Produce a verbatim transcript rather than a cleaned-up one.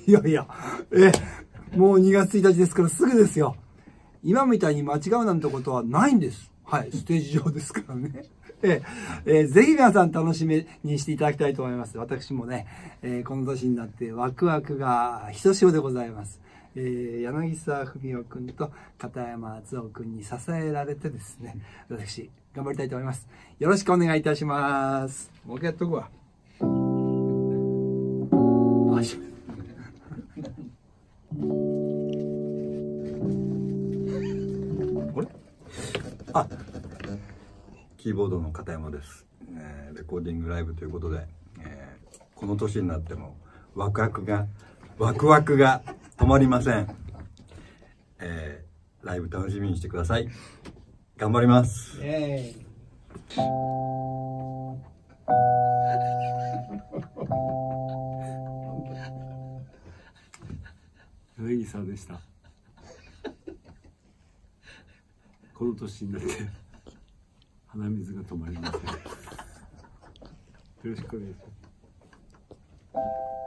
いやいや、え、もうにがつついたちですからすぐですよ。今みたいに間違うなんてことはないんです。はい、ステージ上ですからね。ええー、ぜひ皆さん楽しみにしていただきたいと思います。私もね、えー、この年になってワクワクがひとしおでございます。えー、柳沢文夫君と片山敦夫君に支えられてですね、私、頑張りたいと思います。よろしくお願いいたします。もう一回やっとくわ。あ、しあ、キーボードの片山です、えー、レコーディングライブということで、えー、この年になってもワクワクがワクワクが止まりません、えー、ライブ楽しみにしてください。頑張ります。イエーイ。 柳沢でした。この年になって鼻水が止まりません。よろしくお願いします。